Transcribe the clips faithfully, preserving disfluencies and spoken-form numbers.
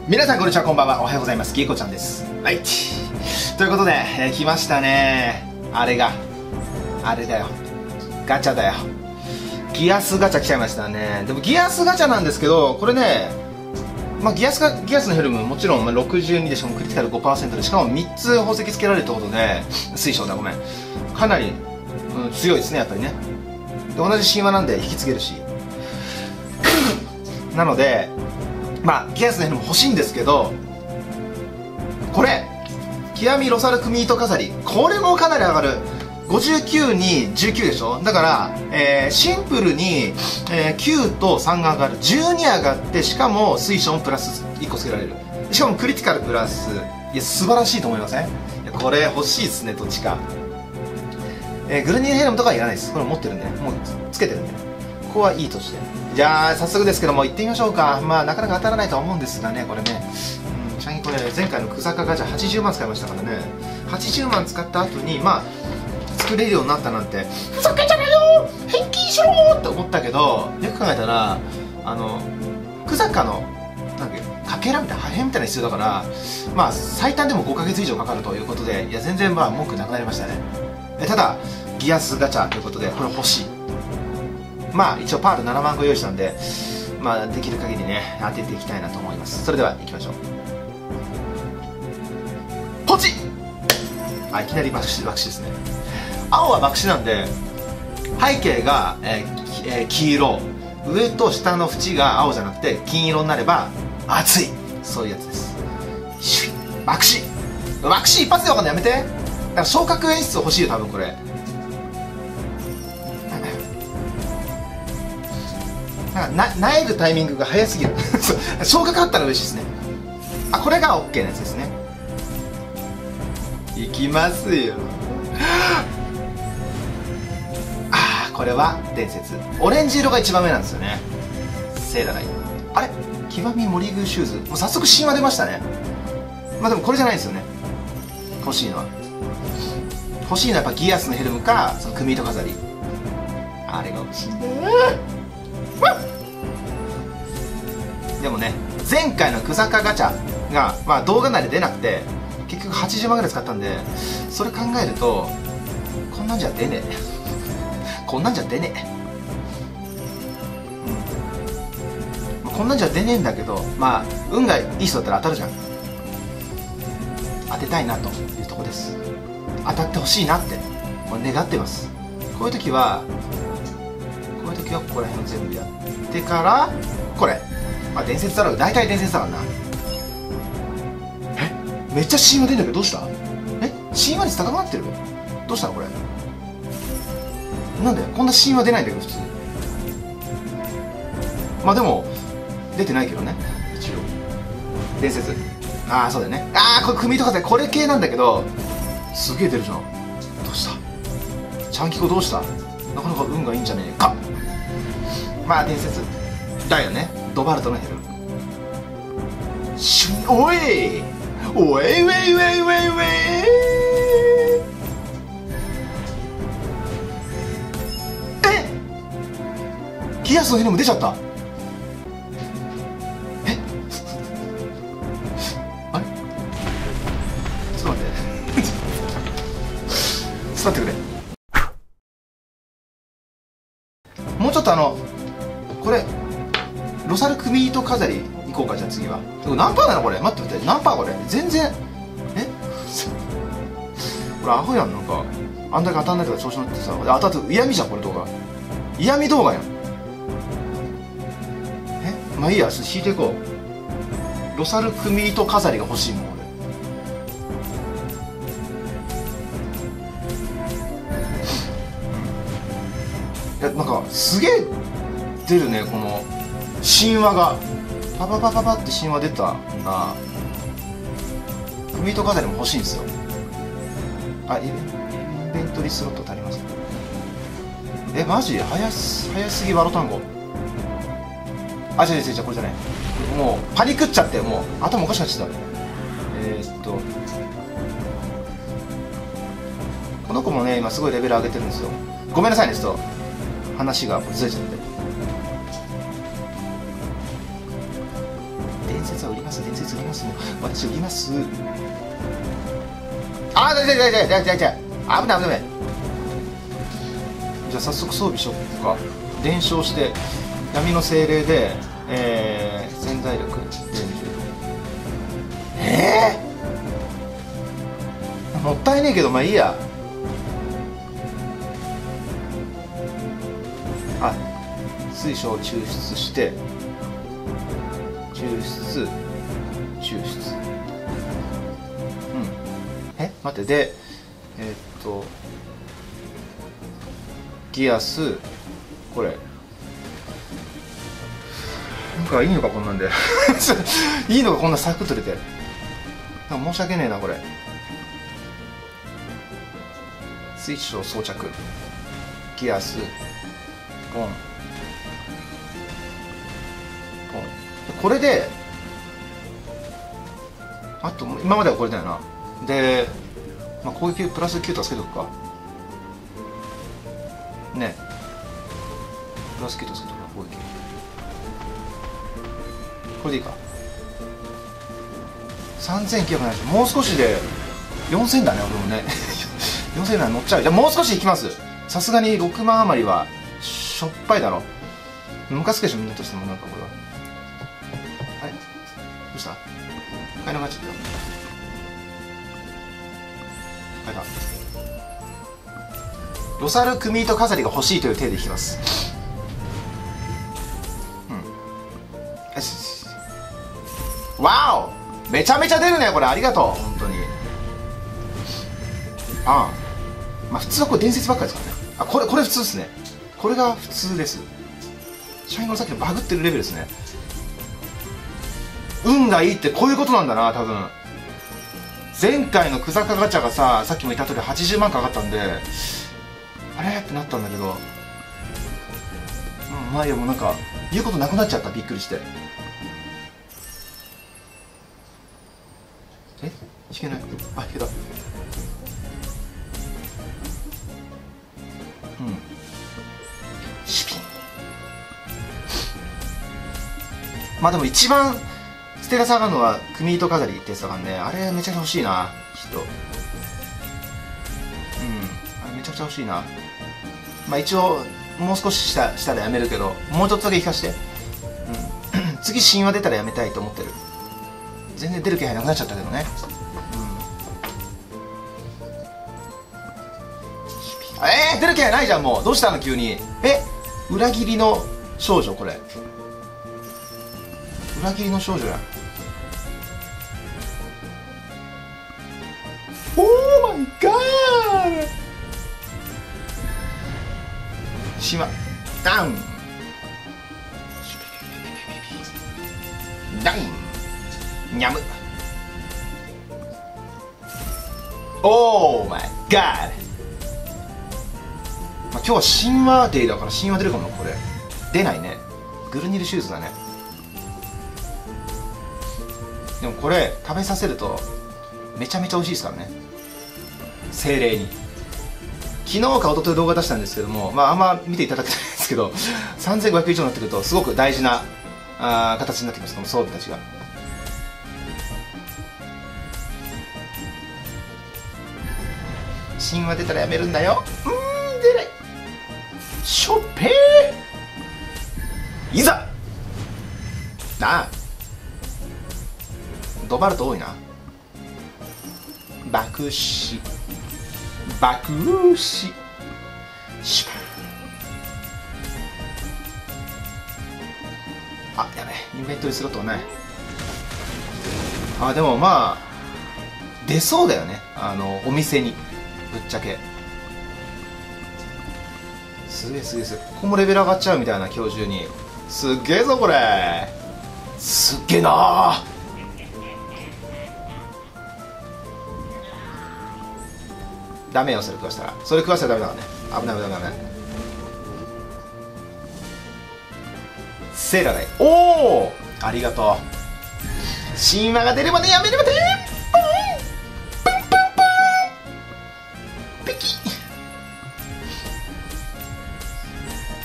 皆さんこんにちは、こんばんは、おはようございます。ゲイコちゃんです。はい。ということで、えー、来ましたね。あれが、あれだよ。ガチャだよ。ギアスガチャ来ちゃいましたね。でもギアスガチャなんですけど、これね、まあ、ギアスが、ギアスのヘルムもちろん、まあ、ろくじゅうにでしかもクリティカル ごパーセント で、しかもみっつ宝石つけられるってことで、水晶だ、ごめん。かなり、うん、強いですね、やっぱりね。で、同じ神話なんで引き継げるし。なので、まあ、ギアスのヘルム欲しいんですけど、これ、極みロサルクミート飾り、これもかなり上がる。ごじゅうきゅうにじゅうきゅうでしょ。だから、えー、シンプルに、えー、きゅうとさんが上がる。じゅうに上がって、しかも水晶もプラスいっこつけられる。しかもクリティカルプラス、いや、素晴らしいと思いません？いや、これ欲しいですね、どっちか。えー、グルニーヘルムとかはいらないです。これ持ってるんで、もうつけてるんで。ここはいいとして。じゃあ、早速ですけども、行ってみましょうか。まあ、なかなか当たらないとは思うんですがね、これね。うん、ちなみにこれ、前回のクザカガチャはちじゅうまん使いましたからね。はちじゅうまん使った後に、まあ、作れるようになったなんて、ふざけんじゃないよ返金しろーって思ったけど、よく考えたら、あの、クザカの、なんか、かけらみたいな、破片みたいな必要だから、まあ、最短でもごかげつ以上かかるということで、いや、全然まあ、文句なくなりましたね。ただ、ギアスガチャということで、これ欲しい。まあ一応パールななまん個用意したんで、まあできる限りね当てていきたいなと思います。それでは行きましょう。ポチッ。あ、いきなり爆死爆死ですね。青は爆死なんで、背景が、えーえー、黄色、上と下の縁が青じゃなくて金色になれば熱い、そういうやつです。シュッ、爆死爆死一発で分かんない、やめて。だから昇格演出欲しいよ多分これ。な、なえるタイミングが早すぎる。昇格あったら嬉しいですね。あ、これが OK なやつですね。いきますよ。ああ、これは伝説。オレンジ色が一番目なんですよね。セーラライン。あれ、極み森宮シューズ、もう早速神話出ましたね。まあでもこれじゃないんですよね、欲しいのは。欲しいのはやっぱギアスのヘルムか、そのクミート飾り、あれが欲しいね。でもね、前回のクザカガチャが、まあ、動画内で出なくて結局はちじゅうまんぐらい使ったんで、それ考えるとこんなんじゃ出ねえこんなんじゃ出ねえ、うん、こんなんじゃ出ねえんだけど、まあ運がいい人だったら当たるじゃん。当てたいなというとこです。当たってほしいなってこれ願ってます。こういう時はこういう時はここら辺を全部やってからこれ、まあ伝説だろう、大体伝説だからな。え、めっちゃ神話出んだけどどうした？え、神話率高くなってる？どうしたのこれ。なんでこんな神話出ないんだけど普通。まあでも出てないけどね、一応伝説。ああそうだよね。ああこれ組とかでこれ系なんだけど、すげえ出るじゃん。どうした？チャンキコどうした？なかなか運がいいんじゃねえか。まあ伝説だよね。ドバルトのヘルム。シュン、おいおいウェイウェイウェイウェイウェイ。え、ギアスのヘルム出ちゃった。えあれ、ちょっと待ってちょっと待ってくれ。もうちょっとあのこれロサルクミート飾りいこうか。じゃあ次は何パーなのこれ。待って待って、何パーこれ。全然えこれアホやん。なんかあんだけ当たんないとか調子乗ってさ、当たって嫌味じゃんこれ動画。嫌味動画やん。え、まあいいや、ちょっと引いていこう。ロサルクミート飾りが欲しいもん俺。いやなんかすげえ出るね、この神話がパパパパパって神話出たな。クミート飾りも欲しいんですよ。あ、イベンベントリースロット足りますか。え、マジ早す早すぎワロ単語。あ、違う違う違う、これじゃない。もうパニクっちゃって、もう頭おかしくなっちゃった。えー、っとこの子もね今すごいレベル上げてるんですよ。ごめんなさいね、ちょっと話がずれちゃって。伝説は売ります、伝説売ります、もう私売ります。あー、だいだいだいだいだいだいだい、危ない危ない。じゃあ早速装備しよっか。伝承して闇の精霊で、えー、潜在力えー、もったいねえけどまあいいや。あ、水晶を抽出して抽出抽出、うん、え待って、でえー、っとギアス、これなんかいいのかこんなんでいいのかこんなサクッと出て。なんか申し訳ねえなこれ。水晶装着、ギアスポンポン、これであと今まではこれだよな。で、まあ、攻撃プラスきゅうとかつけとくかね。プラスきゅうとかつけとくか、攻撃これでいいか。さんぜんきゅうひゃくななじゅう、もう少しでよんせんだね俺もねよんせんなら乗っちゃう。じゃあもう少しいきます。さすがにろくまん余りはしょっぱいだろ。ムカつくでしょみんなとしても。なんかこれはあれどうした、買いなくなっちゃったよ。買えた。ロサルクミート飾りが欲しいという手でいきます。うん、よし、わお、めちゃめちゃ出るねこれ。ありがとう本当に。ああ、まあ普通はこれ伝説ばっかりですからね。あ、これこれ普通ですね。これが普通です。シャインゴのさっきのバグってるレベルですね。運がいいってこういうことなんだな多分。前回のクザカガチャがさ、さっきも言った通りはちじゅうまんかかったんで、あれってなったんだけど、うん、まあいいや、もうなんか言うことなくなっちゃった。びっくりして。え、引けない。あ、引けた。うん、シピン。まあでも一番ステラ下がるのはクミート飾りってやつだからね。あれめちゃくちゃ欲しいなきっと。うん、あれめちゃくちゃ欲しいな。まあ一応もう少ししたしたらやめるけど、もうちょっとだけ引かして。うん、次神話出たらやめたいと思ってる。全然出る気配なくなっちゃったけどね。うん、えー、出る気配ないじゃんもう。どうしたの急に。え、裏切りの少女、これ裏切りの少女や。オーマイガー。しまダウンダウンにゃむ。オーマイガー。まあ今日は神話デーだから神話出るかも。これ出ないね。グルニルシューズだね。でもこれ食べさせるとめちゃめちゃ美味しいですからね。精霊に昨日か一昨日動画出したんですけども、まああんま見ていただけないんですけどさんぜんごひゃく以上になってくるとすごく大事なあ形になってきます。この装備たちが。神話出たらやめるんだよ。うーん、出ない。しょっぺー。いざなあ、ドバルト多いな。爆死爆死シュパー。あ、やべえ、インベントリースロットがない。あ、でもまあ出そうだよね、あのお店に。ぶっちゃけすげえすげえすげえ。ここもレベル上がっちゃうみたいな。今日中にすっげえぞこれ。すっげえなー。ダメよそれ食わしたら。それ食わしたらダメだからね。危ない危ない危ない。セーラーだい。おお、ありがとう。神話が出ればね、やめればね。ポンポンポンポンピキ。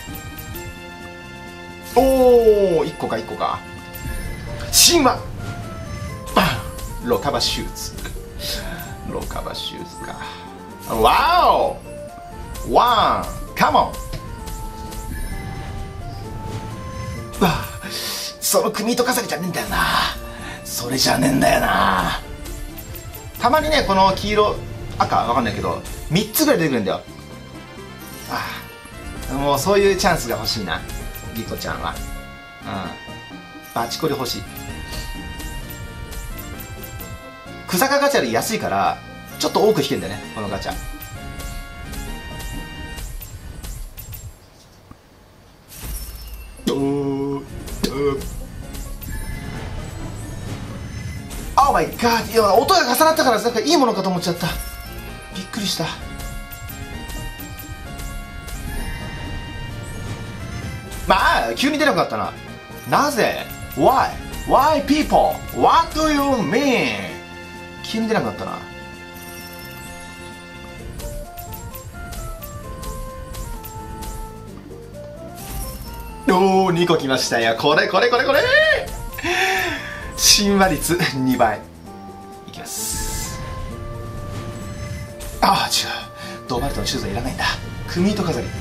おお、いっこかいっこか。神話ロカバシューズロカバシューズか。わおワンカモン。わあ、その組糸飾りじゃねえんだよな。それじゃねえんだよな。たまにねこの黄色赤わかんないけどみっつぐらい出てくるんだよ。ああ、もうそういうチャンスが欲しいなギコちゃんは。うん、バチコリ欲しい。クサカガチャより安いからちょっと多く引けんだよねこのガチャ。おーOh my god、 いや音が重なったからなんかいいものかと思っちゃった。びっくりした。まあ急に出なかったな。なぜ Why Why people What do you mean。 急に出なかったな。おおにこ来ましたよ。これこれこれこれ親和率にばいいきます。ああ違う、ドバルトのシューズはいらないんだ。組糸飾り。えっ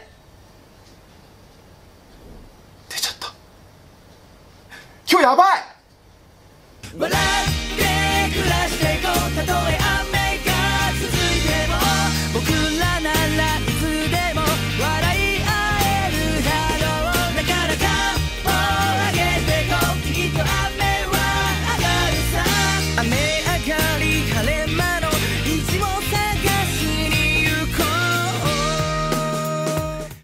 出ちゃった。今日やばい。